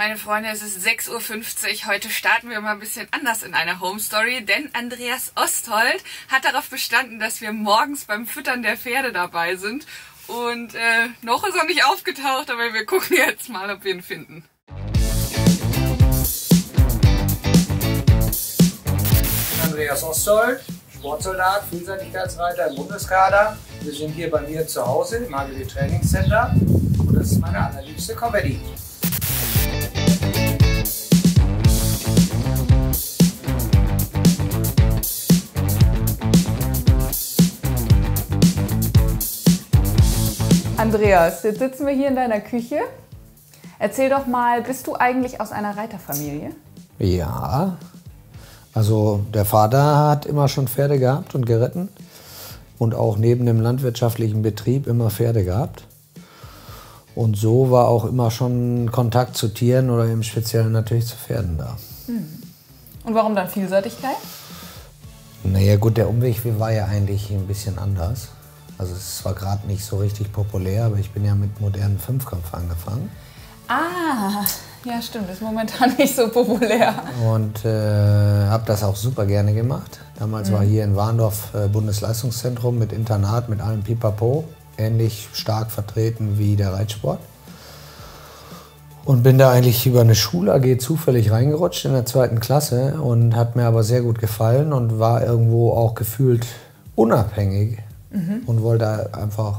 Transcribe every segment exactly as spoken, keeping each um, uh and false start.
Meine Freunde, es ist sechs Uhr fünfzig. Heute starten wir mal ein bisschen anders in einer Home Story, denn Andreas Osthold hat darauf bestanden, dass wir morgens beim Füttern der Pferde dabei sind. Und äh, noch ist er nicht aufgetaucht, aber wir gucken jetzt mal, ob wir ihn finden. Ich bin Andreas Osthold, Sportsoldat, Vielseitigkeitsreiter im Bundeskader. Wir sind hier bei mir zu Hause im H G W Trainingscenter und das ist meine allerliebste Comedy. Andreas, jetzt sitzen wir hier in deiner Küche. Erzähl doch mal, bist du eigentlich aus einer Reiterfamilie? Ja, also der Vater hat immer schon Pferde gehabt und geritten und auch neben dem landwirtschaftlichen Betrieb immer Pferde gehabt. Und so war auch immer schon Kontakt zu Tieren oder im Speziellen natürlich zu Pferden da. Hm. Und warum dann Vielseitigkeit? Naja gut, der Umweg war ja eigentlich ein bisschen anders. Also es war gerade nicht so richtig populär, aber ich bin ja mit modernen Fünfkampf angefangen. Ah, ja stimmt, ist momentan nicht so populär. Und äh, habe das auch super gerne gemacht. Damals mhm. war hier in Warndorf äh, Bundesleistungszentrum mit Internat, mit allem Pipapo, ähnlich stark vertreten wie der Reitsport. Und bin da eigentlich über eine Schul-A G zufällig reingerutscht in der zweiten Klasse und hat mir aber sehr gut gefallen und war irgendwo auch gefühlt unabhängig. Mhm. Und wollte einfach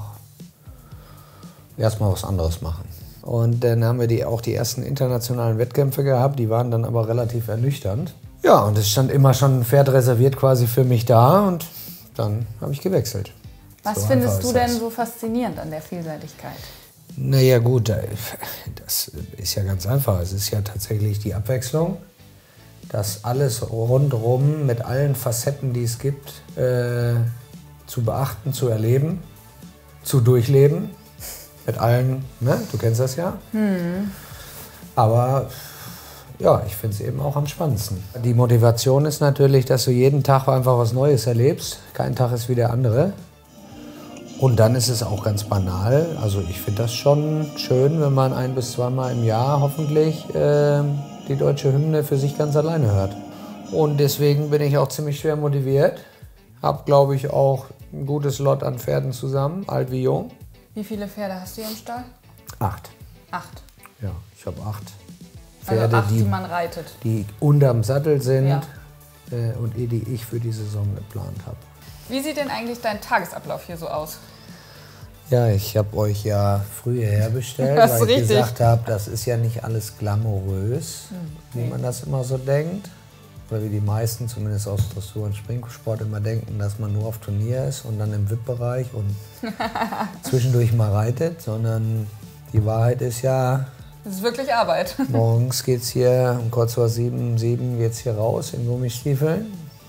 erstmal was anderes machen. Und dann haben wir die, auch die ersten internationalen Wettkämpfe gehabt, die waren dann aber relativ ernüchternd. Ja, und es stand immer schon ein Pferd reserviert quasi für mich da und dann habe ich gewechselt. Was so findest du denn so faszinierend an der Vielseitigkeit? Naja gut, das ist ja ganz einfach. Es ist ja tatsächlich die Abwechslung, dass alles rundherum mit allen Facetten, die es gibt, äh, zu beachten, zu erleben, zu durchleben, mit allen, ne? Du kennst das ja. Hm. Aber ja, ich finde es eben auch am spannendsten. Die Motivation ist natürlich, dass du jeden Tag einfach was Neues erlebst. Kein Tag ist wie der andere. Und dann ist es auch ganz banal. Also ich finde das schon schön, wenn man ein- bis zweimal im Jahr hoffentlich äh, die deutsche Hymne für sich ganz alleine hört. Und deswegen bin ich auch ziemlich schwer motiviert. Hab, glaube ich, auch ein gutes Lot an Pferden zusammen, alt wie jung. Wie viele Pferde hast du hier im Stall? Acht. Acht? Ja, ich habe acht Pferde, also acht, die, die man reitet. Die unterm Sattel sind ja. äh, und die ich für die Saison geplant habe. Wie sieht denn eigentlich dein Tagesablauf hier so aus? Ja, ich habe euch ja früher herbestellt, das weil ich richtig. gesagt habe, das ist ja nicht alles glamourös, mhm. wie man das immer so denkt. Oder wie die meisten, zumindest aus Dressur- und Springsport, immer denken, dass man nur auf Turnier ist und dann im V I P-Bereich und zwischendurch mal reitet, sondern die Wahrheit ist ja, das ist wirklich Arbeit. Morgens geht's hier um kurz vor sieben, sieben geht's hier raus in Gummistiefeln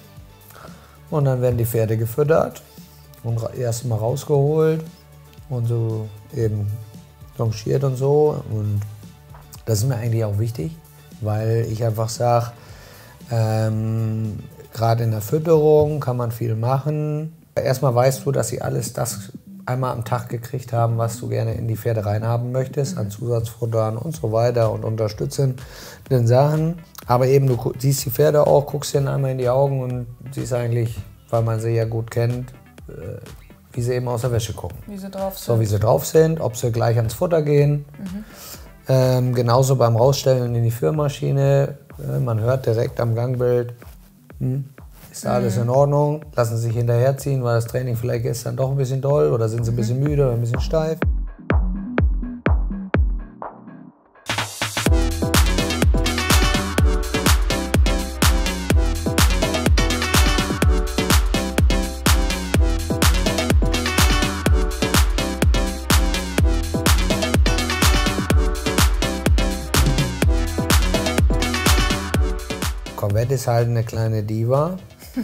und dann werden die Pferde gefüttert und erst mal rausgeholt und so eben longiert und so. Und das ist mir eigentlich auch wichtig, weil ich einfach sage, Ähm, gerade in der Fütterung kann man viel machen. Erstmal weißt du, dass sie alles das einmal am Tag gekriegt haben, was du gerne in die Pferde reinhaben möchtest, an Zusatzfuttern und so weiter und unterstützenden Sachen. Aber eben, du siehst die Pferde auch, guckst ihnen einmal in die Augen und siehst eigentlich, weil man sie ja gut kennt, wie sie eben aus der Wäsche gucken. Wie sie drauf sind. So wie sie drauf sind, ob sie gleich ans Futter gehen. Mhm. Ähm, genauso beim Rausstellen in die Führmaschine. Man hört direkt am Gangbild, hm, ist da alles in Ordnung, lassen Sie sich hinterherziehen, war das Training vielleicht gestern doch ein bisschen doll oder sind Sie ein bisschen müde oder ein bisschen steif. Corvette ist halt eine kleine Diva.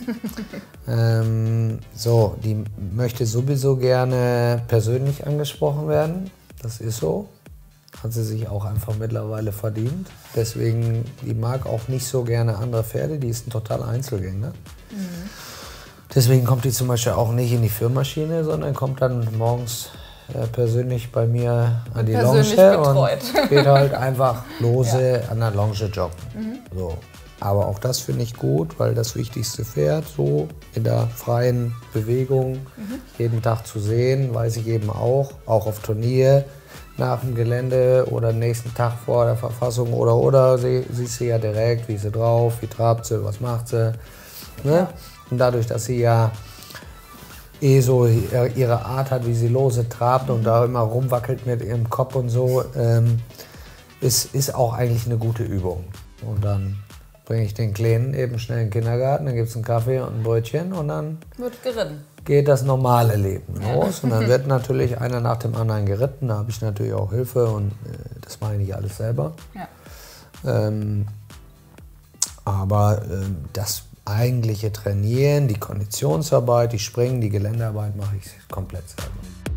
ähm, so, die möchte sowieso gerne persönlich angesprochen werden. Das ist so. Hat sie sich auch einfach mittlerweile verdient. Deswegen, die mag auch nicht so gerne andere Pferde. Die ist ein totaler Einzelgänger. Mhm. Deswegen kommt die zum Beispiel auch nicht in die Führmaschine, sondern kommt dann morgens äh, persönlich bei mir an die Persönlich Longe betreut. und geht halt einfach lose ja. an der Longe joggen. Mhm. So. Aber auch das finde ich gut, weil das wichtigste Pferd so in der freien Bewegung mhm. jeden Tag zu sehen, weiß ich eben auch, auch auf Turnier nach dem Gelände oder nächsten Tag vor der Verfassung oder oder sie, siehst du ja direkt, wie ist sie drauf, wie trabt sie, was macht sie. Ne? Ja. Und dadurch, dass sie ja eh so ihre Art hat, wie sie lose trabt und da immer rumwackelt mit ihrem Kopf und so, ähm, ist, ist auch eigentlich eine gute Übung. Und dann bringe ich den Kleinen eben schnell in den Kindergarten, dann gibt es einen Kaffee und ein Brötchen und dann wird geritten. Geht das normale Leben los. Und dann wird natürlich einer nach dem anderen geritten. Da habe ich natürlich auch Hilfe und äh, das mache ich nicht alles selber. Ja. Ähm, aber äh, das eigentliche Trainieren, die Konditionsarbeit, die Springen, die Geländearbeit mache ich komplett selber.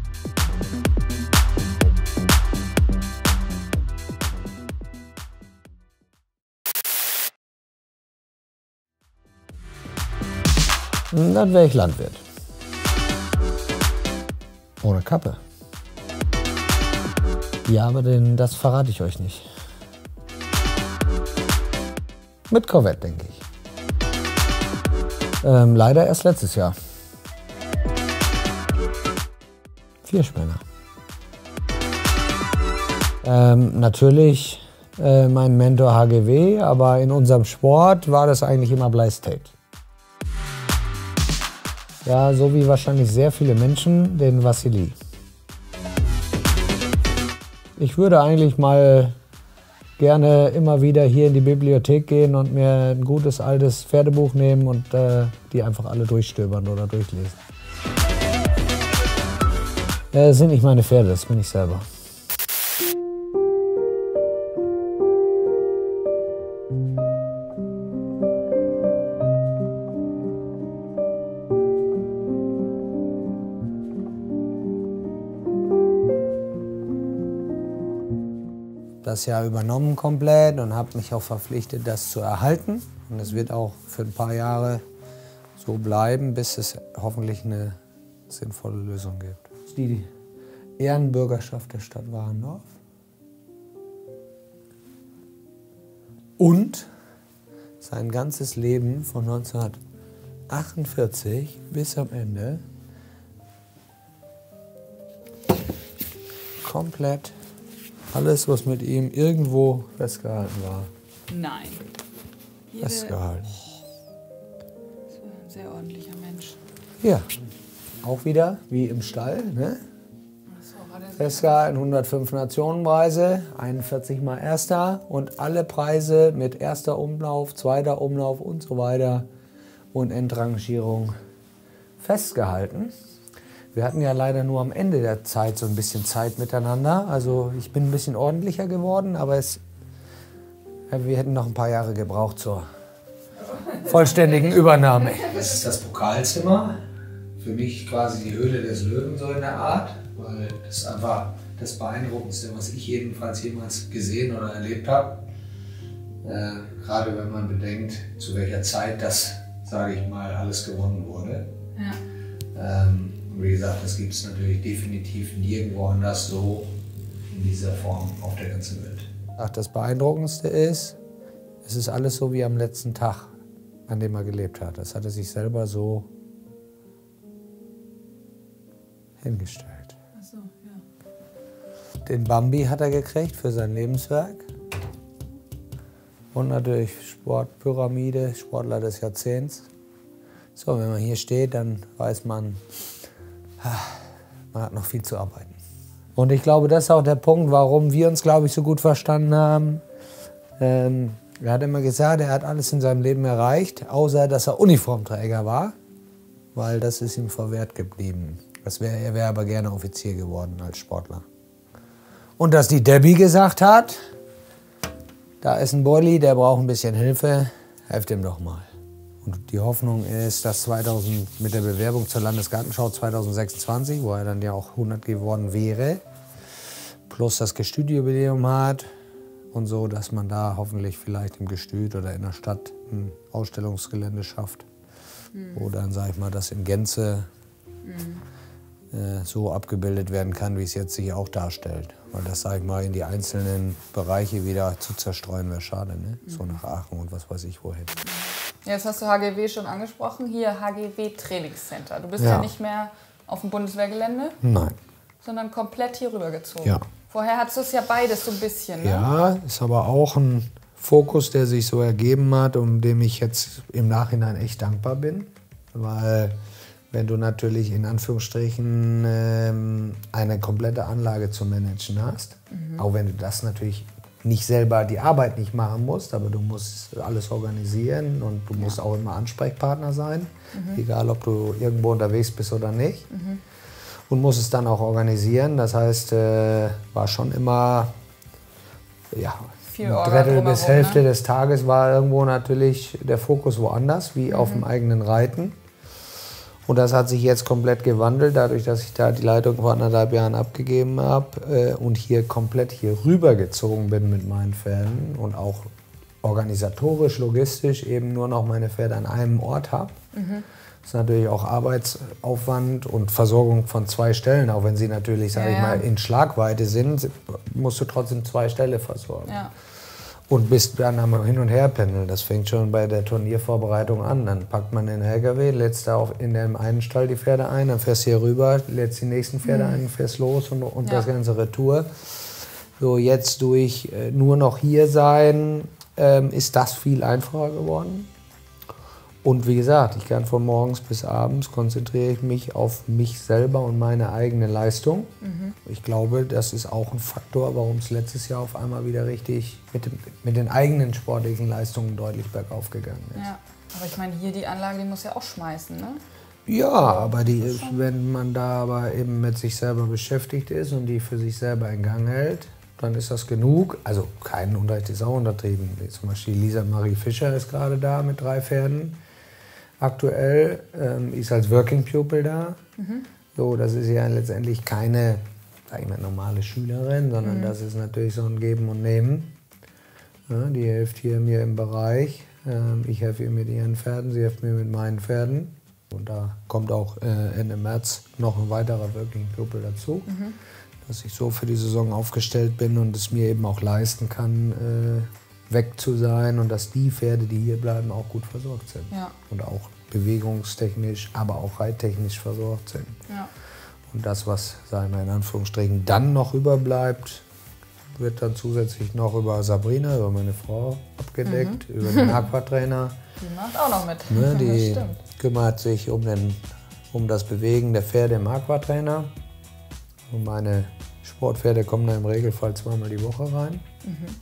Dann wäre ich Landwirt. Ohne Kappe. Ja, aber den, das verrate ich euch nicht. Mit Corvette, denke ich. Ähm, leider erst letztes Jahr. Vierspänner. Ähm, natürlich äh, mein Mentor H G W, aber in unserem Sport war das eigentlich immer Blaise Tate. Ja, so wie wahrscheinlich sehr viele Menschen den Wassily. Ich würde eigentlich mal gerne immer wieder hier in die Bibliothek gehen und mir ein gutes altes Pferdebuch nehmen und äh, die einfach alle durchstöbern oder durchlesen. Äh, das sind nicht meine Pferde, das bin ich selber. Das Jahr übernommen komplett und habe mich auch verpflichtet, das zu erhalten. Und es wird auch für ein paar Jahre so bleiben, bis es hoffentlich eine sinnvolle Lösung gibt. Die Ehrenbürgerschaft der Stadt Warendorf. Und sein ganzes Leben von neunzehnhundertachtundvierzig bis am Ende komplett alles, was mit ihm irgendwo festgehalten war. Nein. Jede... Festgehalten. Das war ein sehr ordentlicher Mensch. Ja, auch wieder wie im Stall. Ne? Festgehalten, hundertfünf Nationenpreise, einundvierzig Mal Erster und alle Preise mit erster Umlauf, zweiter Umlauf und so weiter und Endrangierung festgehalten. Wir hatten ja leider nur am Ende der Zeit so ein bisschen Zeit miteinander. Also ich bin ein bisschen ordentlicher geworden, aber es, wir hätten noch ein paar Jahre gebraucht zur vollständigen Übernahme. Das ist das Pokalzimmer. Für mich quasi die Höhle des Löwen so in der Art, weil das ist einfach das Beeindruckendste, was ich jedenfalls jemals gesehen oder erlebt habe. Äh, gerade wenn man bedenkt, zu welcher Zeit das, sage ich mal, alles gewonnen wurde. Ja. Ähm, Wie gesagt, das gibt es natürlich definitiv nirgendwo anders so in dieser Form auf der ganzen Welt. Ach, das Beeindruckendste ist, es ist alles so wie am letzten Tag, an dem er gelebt hat. Das hat er sich selber so hingestellt. Ach so, ja. Den Bambi hat er gekriegt für sein Lebenswerk. Und natürlich Sportpyramide, Sportler des Jahrzehnts. So, wenn man hier steht, dann weiß man, man hat noch viel zu arbeiten. Und ich glaube, das ist auch der Punkt, warum wir uns, glaube ich, so gut verstanden haben. Ähm, er hat immer gesagt, er hat alles in seinem Leben erreicht, außer dass er Uniformträger war, weil das ist ihm verwehrt geblieben. Das wär, er wäre aber gerne Offizier geworden als Sportler. Und dass die Debbie gesagt hat, da ist ein Boilie, der braucht ein bisschen Hilfe, helft ihm doch mal. Und die Hoffnung ist, dass zweitausend mit der Bewerbung zur Landesgartenschau zweitausendsechsundzwanzig, wo er dann ja auch hundert geworden wäre, plus das Gestütjubiläum hat und so, dass man da hoffentlich vielleicht im Gestüt oder in der Stadt ein Ausstellungsgelände schafft, mhm. wo dann, sag ich mal, das in Gänze mhm. äh, so abgebildet werden kann, wie es jetzt sich auch darstellt. Weil das, sag ich mal, in die einzelnen Bereiche wieder zu zerstreuen, wäre schade, ne? Mhm. So nach Aachen und was weiß ich wohin. Jetzt hast du H G W schon angesprochen. Hier H G W Trainingscenter. Du bist ja, ja nicht mehr auf dem Bundeswehrgelände? Nein. Sondern komplett hier rübergezogen. Ja. Vorher hattest du es ja beides so ein bisschen, ne? Ja, ist aber auch ein Fokus, der sich so ergeben hat, um dem ich jetzt im Nachhinein echt dankbar bin. Weil wenn du natürlich in Anführungsstrichen ähm, eine komplette Anlage zu managen hast, mhm. auch wenn du das natürlich nicht selber die Arbeit nicht machen musst, aber du musst alles organisieren und du musst ja. auch immer Ansprechpartner sein, mhm. egal ob du irgendwo unterwegs bist oder nicht. Mhm. Und musst es dann auch organisieren. Das heißt, äh, war schon immer ja, Viel ein Drittel bis Hälfte ne? des Tages war irgendwo natürlich der Fokus woanders, wie mhm. auf dem eigenen Reiten. Und das hat sich jetzt komplett gewandelt, dadurch, dass ich da die Leitung vor anderthalb Jahren abgegeben habe äh, und hier komplett hier rübergezogen bin mit meinen Pferden und auch organisatorisch, logistisch eben nur noch meine Pferde an einem Ort habe. Mhm. Das ist natürlich auch Arbeitsaufwand und Versorgung von zwei Stellen. Auch wenn sie natürlich, sage ja, ich mal, in Schlagweite sind, musst du trotzdem zwei Stellen versorgen. Ja. Und bist dann am Hin- und Herpendeln. Das fängt schon bei der Turniervorbereitung an. Dann packt man den L K W, lädst da auch in dem einen Stall die Pferde ein, dann fährst du hier rüber, lädst die nächsten Pferde mhm. ein, fährst los und, und ja. das ganze Retour. So, jetzt durch äh, nur noch hier sein, ähm, ist das viel einfacher geworden. Und wie gesagt, ich kann von morgens bis abends konzentriere ich mich auf mich selber und meine eigene Leistung. Mhm. Ich glaube, das ist auch ein Faktor, warum es letztes Jahr auf einmal wieder richtig mit, dem, mit den eigenen sportlichen Leistungen deutlich bergauf gegangen ist. Ja, aber ich meine, hier die Anlage, die muss ja auch schmeißen, ne? Ja, aber die ist, wenn man da aber eben mit sich selber beschäftigt ist und die für sich selber in Gang hält, dann ist das genug. Also kein Unrecht ist auch untertrieben. Zum Beispiel Lisa Marie Fischer ist gerade da mit drei Pferden. Aktuell ähm, ist als Working Pupil da. Mhm. So, das ist ja letztendlich keine, sag ich mal, normale Schülerin, sondern mhm. das ist natürlich so ein Geben und Nehmen. Ja, die hilft hier mir im Bereich. Ähm, ich helfe ihr mit ihren Pferden, sie hilft mir mit meinen Pferden. Und da kommt auch äh, Ende März noch ein weiterer Working Pupil dazu, mhm. dass ich so für die Saison aufgestellt bin und es mir eben auch leisten kann, äh, weg zu sein und dass die Pferde, die hier bleiben, auch gut versorgt sind. Ja. Und auch bewegungstechnisch, aber auch reittechnisch versorgt sind. Ja. Und das, was, sagen wir in Anführungsstrichen, dann noch überbleibt, wird dann zusätzlich noch über Sabrina, über meine Frau, abgedeckt, mhm. über den Aquatrainer. Die macht auch noch mit. Ne, die kümmert sich um, den, um das Bewegen der Pferde im Aquatrainer. Und meine Sportpferde kommen da im Regelfall zweimal die Woche rein. Mhm.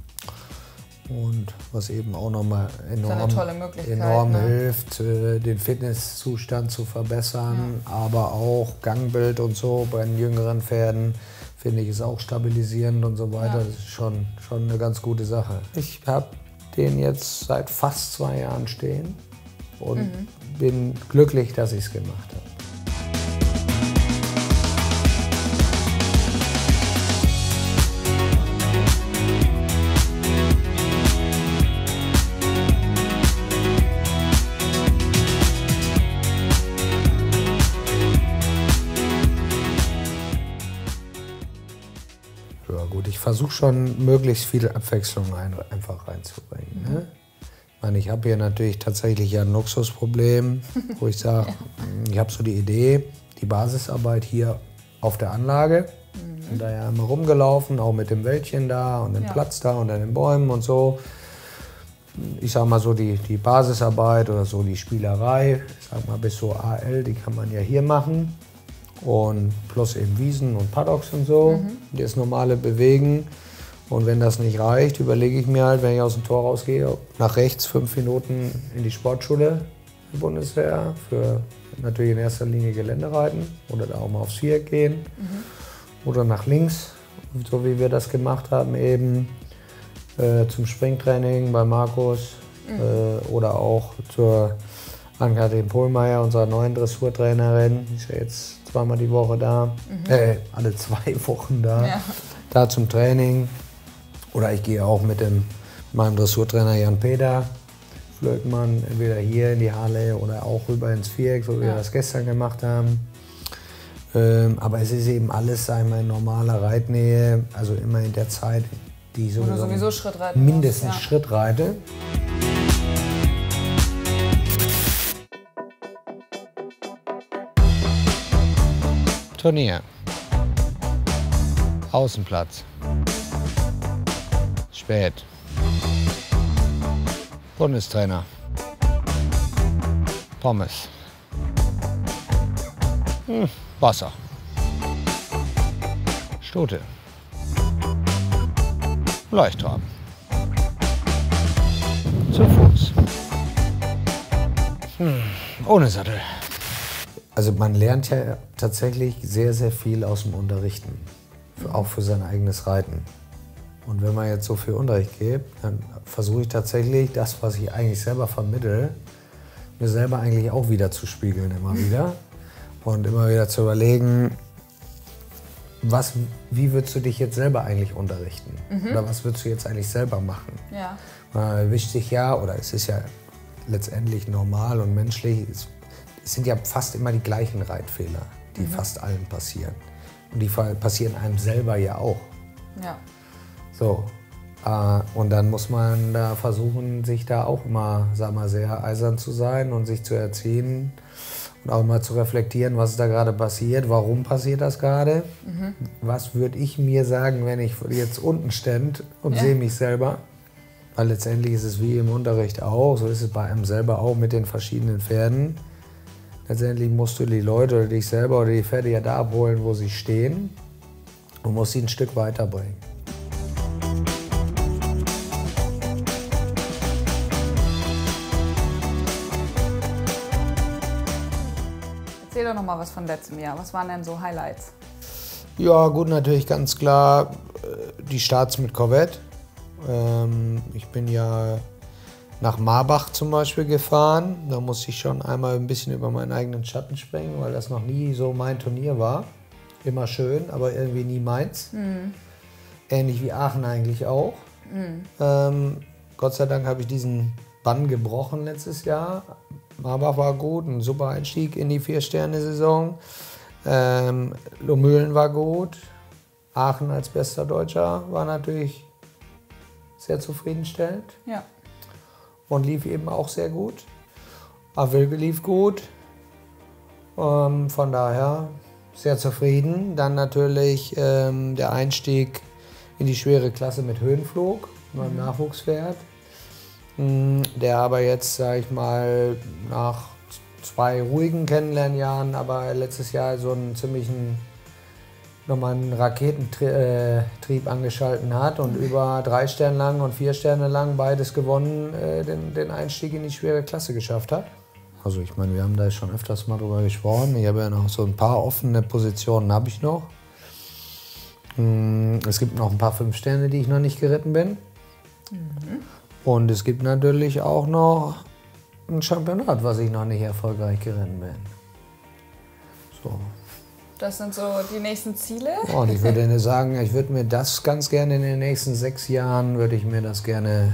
Und was eben auch nochmal enorm, enorm ne? hilft, den Fitnesszustand zu verbessern, ja. aber auch Gangbild und so bei den jüngeren Pferden, finde ich, ist auch stabilisierend und so weiter. Ja. Das ist schon, schon eine ganz gute Sache. Ich habe den jetzt seit fast zwei Jahren stehen und mhm. bin glücklich, dass ich es gemacht habe. Ich versuche schon, möglichst viel Abwechslung ein, einfach reinzubringen. Mhm. Ne? Ich meine, ich habe hier natürlich tatsächlich ja ein Luxusproblem, wo ich sage, ja. ich habe so die Idee, die Basisarbeit hier auf der Anlage. Mhm. Und da ja immer rumgelaufen, auch mit dem Wäldchen da und dem ja. Platz da unter den Bäumen und so. Ich sag mal so, die, die Basisarbeit oder so die Spielerei, ich sag mal bis so A L, die kann man ja hier machen. Und plus eben Wiesen und Paddocks und so, mhm. das normale Bewegen. Und wenn das nicht reicht, überlege ich mir halt, wenn ich aus dem Tor rausgehe, nach rechts fünf Minuten in die Sportschule der Bundeswehr für natürlich in erster Linie Geländereiten oder da auch mal aufs Viereck gehen. Mhm. Oder nach links, so wie wir das gemacht haben, eben äh, zum Springtraining bei Markus mhm. äh, oder auch zur Ann-Kathrin Pohlmeier, unserer neuen Dressurtrainerin. Die ist ja jetzt zweimal die Woche da, mhm. äh, alle zwei Wochen da, ja. da zum Training. Oder ich gehe auch mit dem, meinem Dressurtrainer Jan-Peter Flöckmann entweder hier in die Halle oder auch rüber ins Viereck, so wie ja. wir das gestern gemacht haben. Ähm, aber es ist eben alles, sagen wir, in normaler Reitnähe, also immer in der Zeit, die ich Wo du sowieso, sowieso Schritt reiten mindestens musst, ja. Schritt reite. Turnier. Außenplatz. Spät. Bundestrainer. Pommes. Hm, Wasser. Stute. Leuchtturm. Zu Fuß. Hm, ohne Sattel. Also man lernt ja tatsächlich sehr, sehr viel aus dem Unterrichten. Auch für sein eigenes Reiten. Und wenn man jetzt so viel Unterricht gibt, dann versuche ich tatsächlich das, was ich eigentlich selber vermittle, mir selber eigentlich auch wieder zu spiegeln immer wieder. Und immer wieder zu überlegen, was, wie würdest du dich jetzt selber eigentlich unterrichten? Mhm. Oder was würdest du jetzt eigentlich selber machen? Ja. Man erwischt sich ja, oder es ist ja letztendlich normal und menschlich, es, es sind ja fast immer die gleichen Reitfehler, die mhm. fast allen passieren. Und die passieren einem selber ja auch. Ja. So. Äh, und dann muss man da versuchen, sich da auch immer, sag mal, sehr eisern zu sein und sich zu erziehen und auch mal zu reflektieren, was ist da gerade passiert, warum passiert das gerade, mhm. was würde ich mir sagen, wenn ich jetzt unten stände und ja. sehe mich selber. Weil letztendlich ist es wie im Unterricht auch, so ist es bei einem selber auch mit den verschiedenen Pferden. Letztendlich musst du die Leute oder dich selber oder die Pferde ja da abholen, wo sie stehen und musst sie ein Stück weiterbringen. Erzähl doch noch mal was von letztem Jahr. Was waren denn so Highlights? Ja, gut, natürlich ganz klar die Starts mit Corvette. Ähm, ich bin ja nach Marbach zum Beispiel gefahren. Da musste ich schon einmal ein bisschen über meinen eigenen Schatten springen, weil das noch nie so mein Turnier war. Immer schön, aber irgendwie nie meins. Mhm. Ähnlich wie Aachen eigentlich auch. Mhm. Ähm, Gott sei Dank habe ich diesen Bann gebrochen letztes Jahr. Marbach war gut, ein super Einstieg in die Vier-Sterne-Saison. Ähm, Lohmühlen war gut. Aachen als bester Deutscher war natürlich sehr zufriedenstellend. Ja. Und lief eben auch sehr gut. Avilbe lief gut. Ähm, von daher sehr zufrieden. Dann natürlich ähm, der Einstieg in die schwere Klasse mit Höhenflug, meinem mhm. Nachwuchspferd. Ähm, der aber jetzt, sag ich mal, nach zwei ruhigen Kennenlernjahren, aber letztes Jahr so einen ziemlichen nochmal einen Raketentrieb angeschalten hat und über drei Sterne lang und vier Sterne lang beides gewonnen, äh, den, den Einstieg in die schwere Klasse geschafft hat. Also ich meine, wir haben da schon öfters mal drüber gesprochen. Ich habe ja noch so ein paar offene Positionen, habe ich noch. Es gibt noch ein paar fünf Sterne, die ich noch nicht geritten bin. Mhm. Und es gibt natürlich auch noch ein Championat, was ich noch nicht erfolgreich geritten bin. So. Das sind so die nächsten Ziele. Und ich würde sagen, ich würde mir das ganz gerne in den nächsten sechs Jahren, würde ich mir das gerne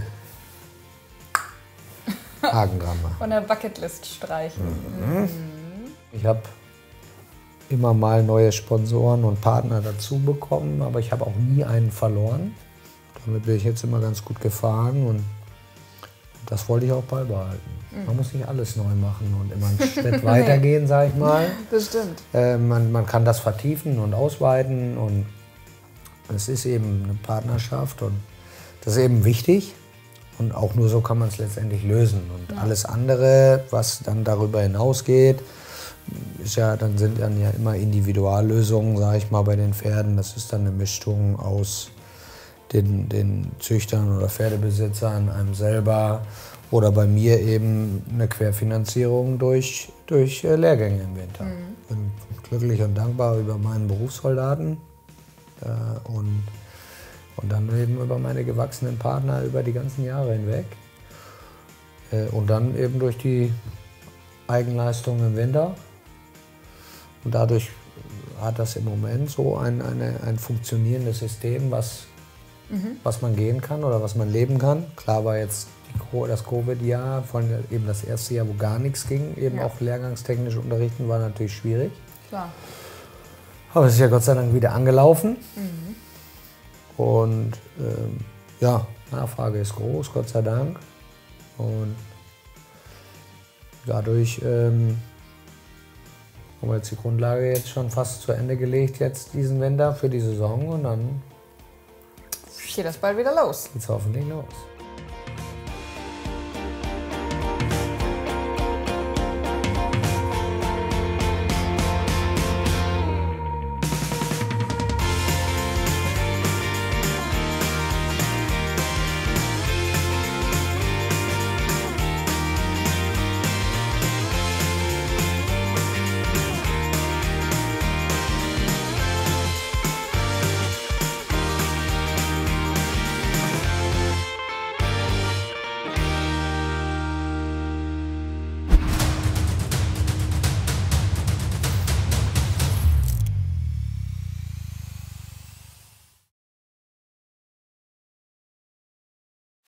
Haken dran machen. Von der Bucketlist streichen. Mhm. Mhm. Ich habe immer mal neue Sponsoren und Partner dazu bekommen, aber ich habe auch nie einen verloren. Damit bin ich jetzt immer ganz gut gefahren und das wollte ich auch beibehalten. Man muss nicht alles neu machen und immer einen Schritt weitergehen, sag ich mal. Das stimmt. Äh, man, man kann das vertiefen und ausweiten und es ist eben eine Partnerschaft und das ist eben wichtig und auch nur so kann man es letztendlich lösen. Und ja. alles andere, was dann darüber hinausgeht, ist ja, dann sind dann ja immer Individuallösungen, sag ich mal, bei den Pferden. Das ist dann eine Mischung aus den, den Züchtern oder Pferdebesitzern, einem selber. Oder bei mir eben eine Querfinanzierung durch, durch äh, Lehrgänge im Winter. Mhm. Ich bin glücklich und dankbar über meinen Berufssoldaten äh, und, und dann eben über meine gewachsenen Partner über die ganzen Jahre hinweg. Äh, und dann eben durch die Eigenleistung im Winter. Und dadurch hat das im Moment so ein, eine, ein funktionierendes System, was, mhm. was man gehen kann oder was man leben kann. Klar war jetzt das Covid-Jahr, vor allem eben das erste Jahr, wo gar nichts ging, eben ja. auch lehrgangstechnisch unterrichten, war natürlich schwierig. Klar. Aber es ist ja Gott sei Dank wieder angelaufen. Mhm. Und ähm, ja, Nachfrage ist groß, Gott sei Dank. Und dadurch ähm, haben wir jetzt die Grundlage jetzt schon fast zu Ende gelegt, jetzt diesen Winter für die Saison. Und dann geht das bald wieder los. geht's hoffentlich los.